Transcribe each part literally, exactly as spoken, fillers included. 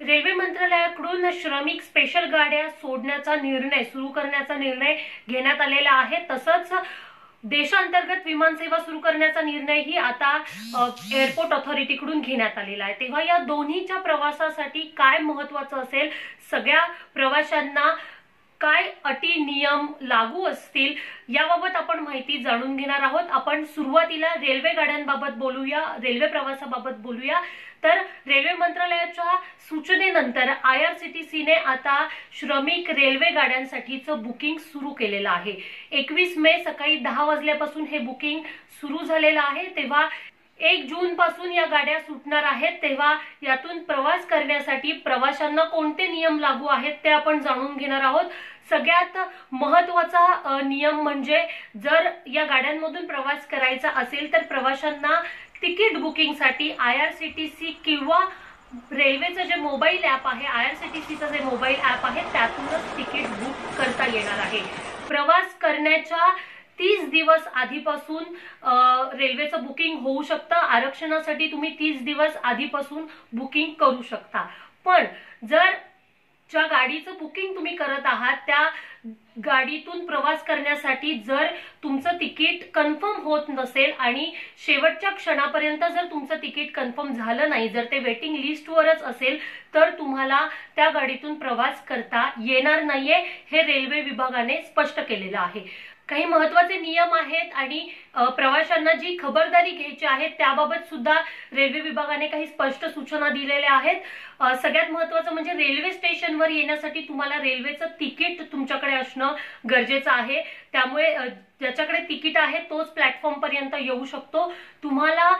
Railway मंत्रालयाकडून श्रमिक special गाड्या सोडण्याचा निर्णय सुरू करण्याचा निर्णय घेण्यात आलेला आहे। तसंच देशांतर्गत विमान सेवा सुरू करण्याचा निर्णयही आता एअरपोर्ट ऑथॉरिटीकडून घेण्यात आलेला आहे। तेव्हा या दोन्हीच्या प्रवासासाठी काय महत्त्वाचं असेल, सगळ्या प्रवाशांना काय अटी नियम लागू असतील याबाबत आपण माहिती जाणून घेणार आहोत। आपण सुरुवातीला रेल्वे गाड्यांबाबत बोलूया, रेल्वे प्रवासाबाबत बोलूया। तर रेल्वे मंत्रालयाच्या सूचनेनंतर आयआरसीटीसीने आता श्रमिक रेल्वे गाड्यांसाठीचं बुकिंग सुरू केलेलं आहे। एकवीस मे सकाळी दहा वाजल्यापासून हे बुकिंग सुरू झालेलं आहे। तेव्हा एक जून पासून या गाड्या सुटणार आहेत। तेव्हा यातून प्रवास करण्यासाठी प्रवाशांना कोणते नियम लागू आहेत ते आपण जाणून घेणार आहोत। सगळ्यात महत्त्वाचा नियम म्हणजे जर या गाड्यांमधून प्रवास करायचा असेल तर प्रवाशांना तिकीट बुकिंगसाठी आयआरसीटीसी किंवा रेल्वेचं जे मोबाईल ॲप आहे, आयआरसीटीसीचं जे मोबाईल ॲप आहे त्यातूनच तिकीट बुक करता येणार आहे। प्रवास करण्याच्या तीस दिवस आधीपासून रेल्वेचं बुकिंग होऊ शकतं। आरक्षणासाठी तुम्ही तीस दिवस आधीपासून बुकिंग करू शकता। पण जर ज्या गाडीचं बुकिंग तुम्ही करत आहात त्या गाडीतून प्रवास करण्यासाठी जर तुमचं तिकीट कन्फर्म होत नसेल आणि शेवटच्या क्षणापर्यंत जर तुमचं तिकीट कन्फर्म झालं नाही, जर ते वेटिंग लिस्टवरच असेल तर तुम्हाला त्या गाडीतून प्रवास करता येणार नाहीये, हे रेल्वे विभागाने स्पष्ट केलेलं आहे। काही महत्त्वाचे नियम आहेत आणि प्रवाशांना जी खबरदारी घ्यायची आहे त्याबाबत सुद्धा रेल्वे विभागाने काही स्पष्ट सूचना दिलेल्या आहेत। सगळ्यात महत्त्वाचं म्हणजे रेल्वे स्टेशनवर येण्यासाठी तुम्हाला रेल्वेचं तिकीट तुमच्याकडे असणं गरजेचं आहे। त्यामुळे ज्याच्याकडे तिकीट आहे तोच प्लॅटफॉर्म पर्यंत येऊ शकतो। तुम्हाला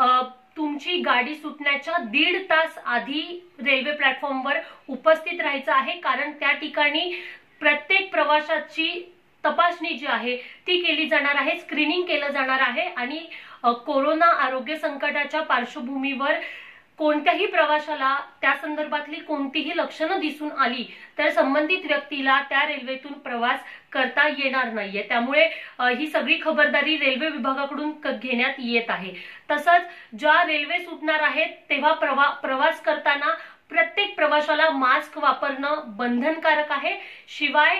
तुमची गाडी सुटण्याच्या दीड तास आधी रेल्वे प्लॅटफॉर्मवर उपस्थित राहायचं आहे, कारण त्या ठिकाणी प्रत्येक प्रवाशाची तपासणी जी आहे ती केली जाणार आहे, स्क्रीनिंग केलं जाणार आहे आणि कोरोना आरोग्य संकटाच्या पार्श्वभूमीवर कोणत्याही प्रवाशाला त्या संदर्भातली कोणतीही लक्षणं दिसून आली तर संबंधित व्यक्तीला त्या रेल्वेतून प्रवास करता येणार नाहीये। त्यामुळे ही सगळी खबरदारी रेल्वे विभागाकडून घेण्यात येत आहे। तसंच ज्या रेल्वे सुटणार आहेत तेव्हा प्रवा प्रवास करताना प्रत्येक प्रवाशाला मास्क वापरणं बंधनकारक आहे। शिवाय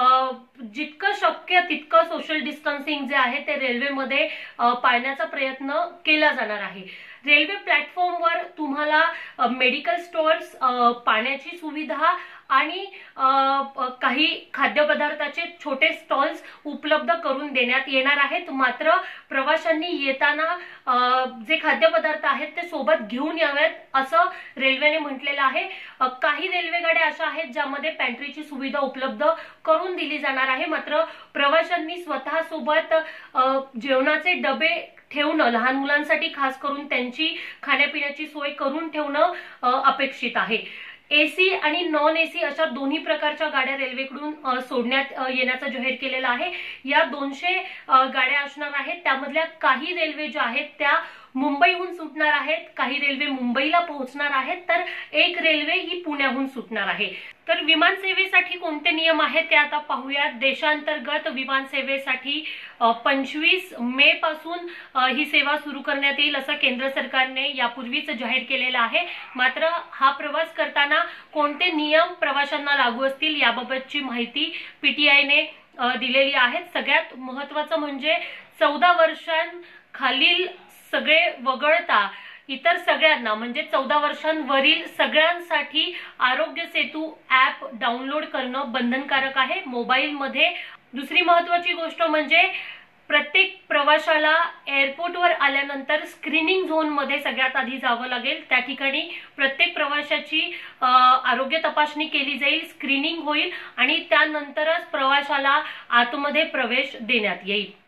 जितकं शक्य तितकं सोशल डिस्टन्सिंग जे आहे ते रेल्वेमध्ये पाळण्याचा प्रयत्न केला जाणार आहे। रेल्वे प्लॅटफॉर्मवर तुम्हाला मेडिकल स्टोअर्स, पाण्याची सुविधा आणि काही खाद्यपदार्थाचे छोटे स्टॉल्स उपलब्ध करून देण्यात येणार आहेत। मात्र प्रवाशांनी येताना जे खाद्यपदार्थ आहेत ते सोबत घेऊन यावेत असं रेल्वेने म्हटलेलं आहे। काही रेल्वे गाड्या अशा आहेत ज्यामध्ये पॅन्ट्रीची सुविधा उपलब्ध करून दिली जाणार आहे, मात्र प्रवाशांनी स्वतः सोबत जेवणाचे डबे ठेवणं, लहान मुलांसाठी खास करून त्यांची खाण्यापिण्याची सोय करून ठेवणं अपेक्षित आहे। एसी आणि नॉन एसी अशा दोन्ही प्रकारच्या गाड्या रेल्वेकडून सोडण्यात येण्याचं जाहीर केलेलं आहे। या दोनशे गाड्या असणार आहेत, त्यामधल्या काही रेल्वे ज्या आहेत त्या मुंबईहून सुटणार आहेत, काही रेल्वे मुंबईला पोहोचणार आहेत, तर एक रेल्वे ही पुण्याहून सुटणार आहे। तर विमान सेवेसाठी कोणते नियम आहेत ते आता पाहूयात। देशांतर्गत विमान सेवेसाठी पंचवीस मे पासून ही सेवा सुरू करण्यात येईल असं केंद्र सरकारने यापूर्वीच जाहीर केलेलं आहे। मात्र हा प्रवास करताना कोणते नियम प्रवाशांना लागू असतील याबाबतची माहिती पीटीआयने दिलेली आहे। सगळ्यात महत्त्वाचं म्हणजे चौदा वर्षांखालील सगळे वगळता इतर सगळ्यांना म्हणजे चौदा वर्षांवरील सगळ्यांसाठी आरोग्य सेतू ॲप डाउनलोड करणं बंधनकारक आहे मोबाईलमध्ये। दुसरी महत्त्वाची गोष्ट म्हणजे प्रत्येक प्रवाशाला एअरपोर्टवर आल्यानंतर स्क्रीनिंग झोनमध्ये सगळ्यात आधी जावं लागेल। त्या ठिकाणी प्रत्येक प्रवाशाची आरोग्य तपासणी केली जाईल, स्क्रीनिंग होईल आणि त्यानंतरच प्रवाशाला आतमध्ये प्रवेश देण्यात येईल।